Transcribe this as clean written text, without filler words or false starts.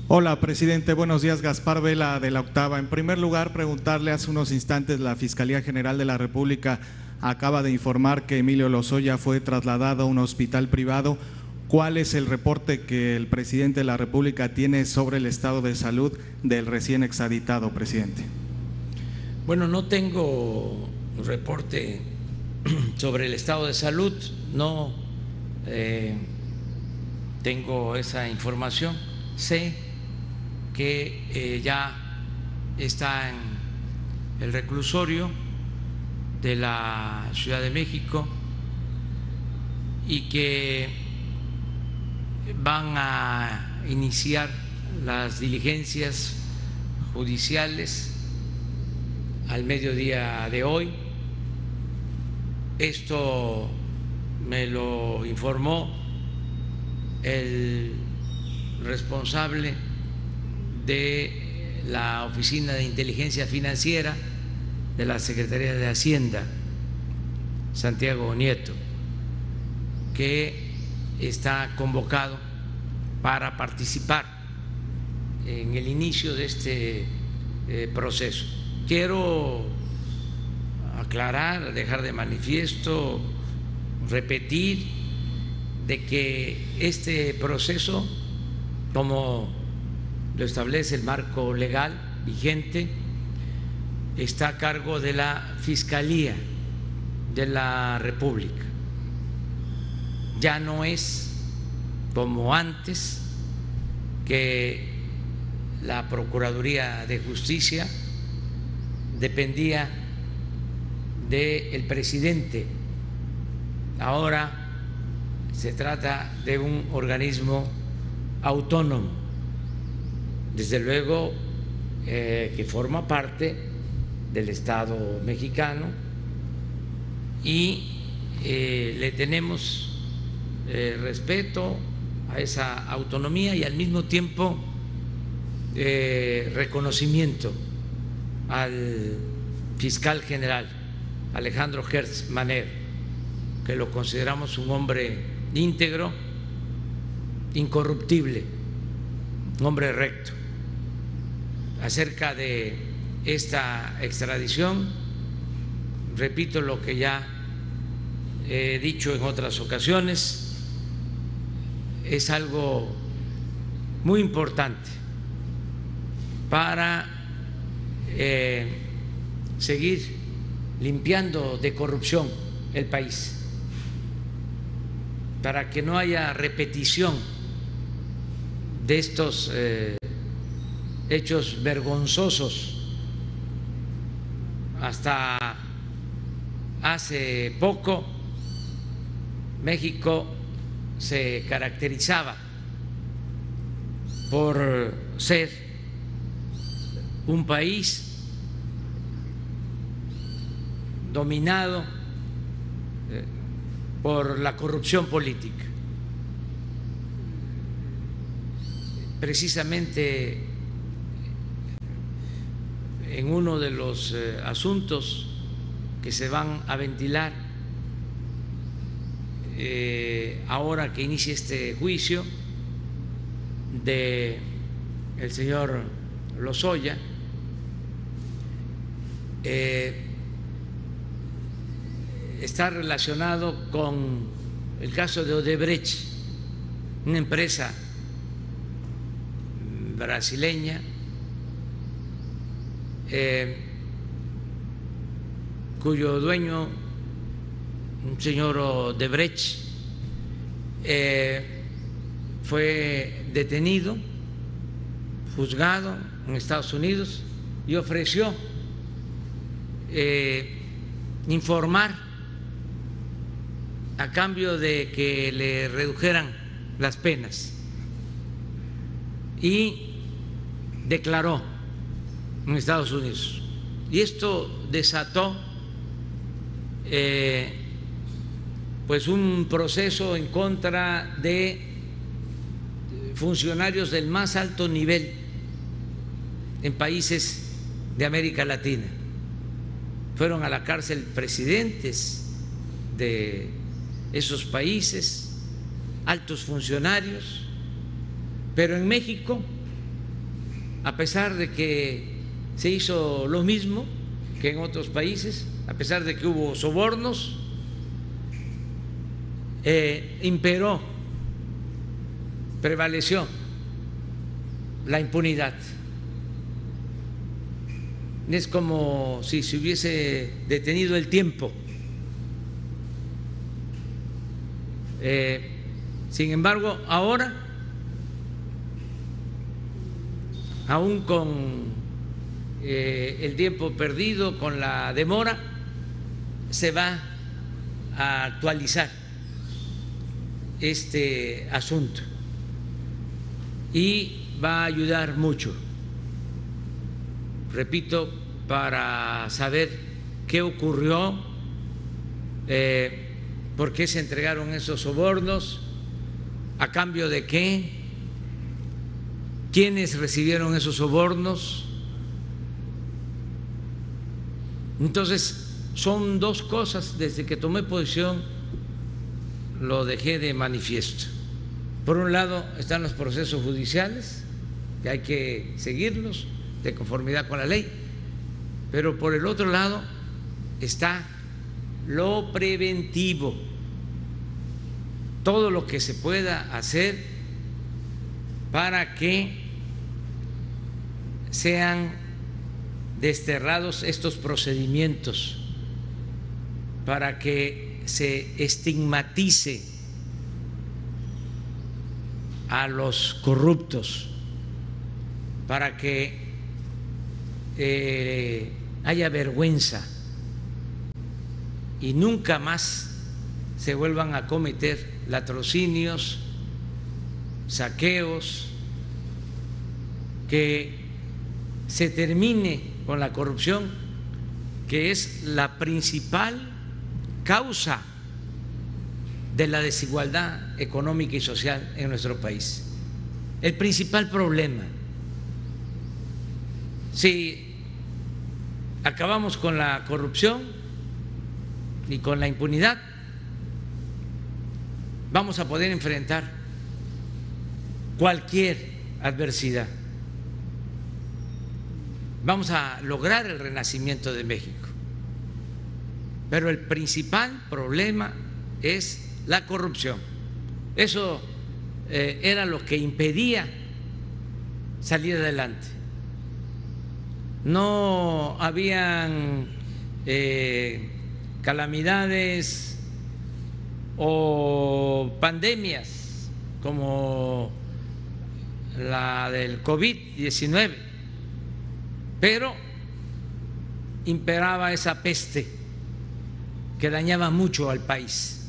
Hola, presidente. Buenos días. Gaspar Vela, de La Octava. En primer lugar, preguntarle, hace unos instantes la Fiscalía General de la República acaba de informar que Emilio Lozoya fue trasladado a un hospital privado. ¿Cuál es el reporte que el presidente de la República tiene sobre el estado de salud del recién extraditado, presidente? Bueno, no tengo reporte sobre el estado de salud, no tengo esa información. Sé que ya está en el reclusorio de la Ciudad de México y que van a iniciar las diligencias judiciales al mediodía de hoy. Esto me lo informó el responsable de la Oficina de Inteligencia Financiera de la Secretaría de Hacienda, Santiago Nieto, que está convocado para participar en el inicio de este proceso. Quiero aclarar, dejar de manifiesto, repetir de que este proceso, como lo establece el marco legal vigente, está a cargo de la Fiscalía de la República. Ya no es como antes, que la Procuraduría de Justicia dependía del presidente. Ahora se trata de un organismo autónomo, desde luego que forma parte del Estado mexicano, y le tenemos respeto a esa autonomía y al mismo tiempo reconocimiento al fiscal general Alejandro Gertz Manero, que lo consideramos un hombre íntegro, incorruptible, un hombre recto. Acerca de esta extradición, repito lo que ya he dicho en otras ocasiones, es algo muy importante para seguir limpiando de corrupción el país, para que no haya repetición de estos hechos vergonzosos. Hasta hace poco México se caracterizaba por ser un país dominado por la corrupción política. Precisamente en uno de los asuntos que se van a ventilar ahora que inicie este juicio de el señor Lozoya, está relacionado con el caso de Odebrecht, una empresa brasileña cuyo dueño, un señor Odebrecht, fue detenido, juzgado en Estados Unidos y ofreció informar a cambio de que le redujeran las penas, y declaró en Estados Unidos. Y esto desató pues un proceso en contra de funcionarios del más alto nivel en países de América Latina. Fueron a la cárcel presidentes de esos países, altos funcionarios, pero en México a pesar de que se hizo lo mismo que en otros países, a pesar de que hubo sobornos, imperó, prevaleció la impunidad. Es como si se hubiese detenido el tiempo. Sin embargo, ahora, aún con el tiempo perdido, con la demora, se va a actualizar este asunto y va a ayudar mucho, repito, para saber qué ocurrió, por qué se entregaron esos sobornos, a cambio de qué, quiénes recibieron esos sobornos. Entonces, son dos cosas, desde que tomé posición lo dejé de manifiesto. Por un lado están los procesos judiciales, que hay que seguirlos de conformidad con la ley, pero por el otro lado está lo preventivo, todo lo que se pueda hacer para que sean desterrados estos procedimientos, para que se estigmatice a los corruptos, para que haya vergüenza y nunca más se vuelvan a cometer latrocinios, saqueos, que se termine con la corrupción, que es la principal causa de la desigualdad económica y social en nuestro país. El principal problema. Si acabamos con la corrupción y con la impunidad, vamos a poder enfrentar cualquier adversidad. Vamos a lograr el renacimiento de México. Pero el principal problema es la corrupción. Eso era lo que impedía salir adelante. No habían calamidades o pandemias como la del COVID-19, pero imperaba esa peste que dañaba mucho al país.